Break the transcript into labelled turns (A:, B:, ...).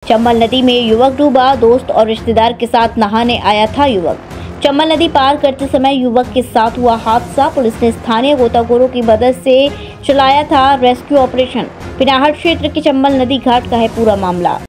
A: चंबल नदी में युवक डूबा। दोस्त और रिश्तेदार के साथ नहाने आया था युवक। चंबल नदी पार करते समय युवक के साथ हुआ हादसा। पुलिस ने स्थानीय गोताखोरों की मदद से चलाया था रेस्क्यू ऑपरेशन। पिनाहट क्षेत्र के चंबल नदी घाट का है पूरा मामला।